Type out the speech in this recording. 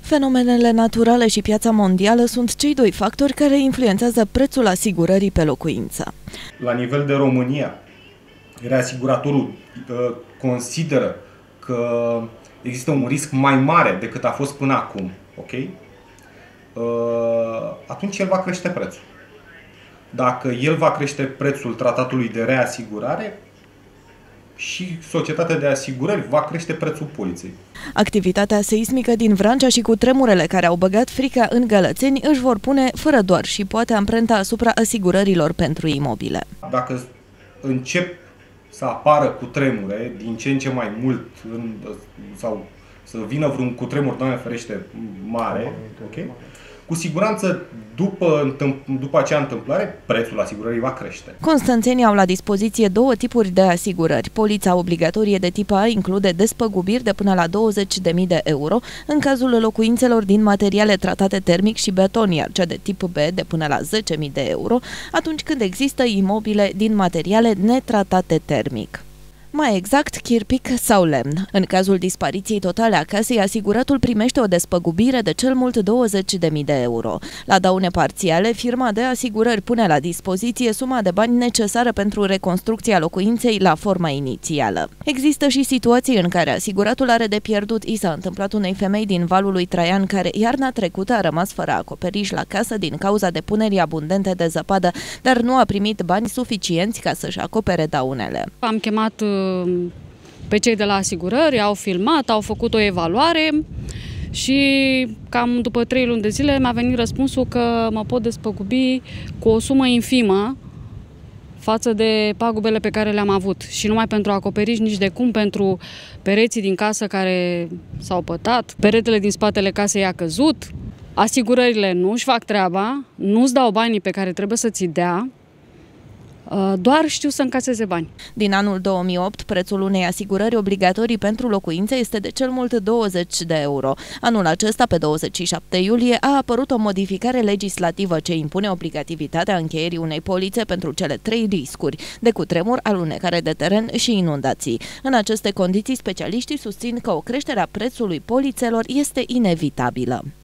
Fenomenele naturale și piața mondială sunt cei doi factori care influențează prețul asigurării pe locuință. La nivel de România, reasiguratorul consideră că există un risc mai mare decât a fost până acum, ok? Atunci el va crește prețul. Dacă el va crește prețul tratatului de reasigurare, și societatea de asigurări va crește prețul poliței. Activitatea seismică din Vrancea și cutremurele care au băgat frica în gălățeni își vor pune fără doar și poate amprenta asupra asigurărilor pentru imobile. Dacă încep să apară cutremure din ce în ce mai mult sau să vină vreun cutremur, Doamne ferește, mare, okay? Cu siguranță, după acea întâmplare, prețul asigurării va crește. Constanțenii au la dispoziție două tipuri de asigurări. Polița obligatorie de tip A include despăgubiri de până la 20.000 de euro în cazul locuințelor din materiale tratate termic și beton, iar cea de tip B de până la 10.000 de euro atunci când există imobile din materiale netratate termic. Mai exact, chirpic sau lemn. În cazul dispariției totale a casei, asiguratul primește o despăgubire de cel mult 20.000 de euro. La daune parțiale, firma de asigurări pune la dispoziție suma de bani necesară pentru reconstrucția locuinței la forma inițială. Există și situații în care asiguratul are de pierdut. I s-a întâmplat unei femei din Valul lui Traian care iarna trecută a rămas fără acoperiș la casă din cauza depunerii abundente de zăpadă, dar nu a primit bani suficienți ca să-și acopere daunele. Am chemat pe cei de la asigurări, au filmat, au făcut o evaluare și cam după 3 luni de zile mi-a venit răspunsul că mă pot despăgubi cu o sumă infimă față de pagubele pe care le-am avut. Și numai pentru acoperiș, nici de cum pentru pereții din casă care s-au pătat, peretele din spatele casei a căzut, asigurările nu își fac treaba, nu-ți dau banii pe care trebuie să ți dea, doar știu să încaseze bani. Din anul 2008, prețul unei asigurări obligatorii pentru locuințe este de cel mult 20 de euro. Anul acesta, pe 27 iulie, a apărut o modificare legislativă ce impune obligativitatea încheierii unei polițe pentru cele 3 riscuri: de cutremur, alunecare de teren și inundații. În aceste condiții, specialiștii susțin că o creștere a prețului polițelor este inevitabilă.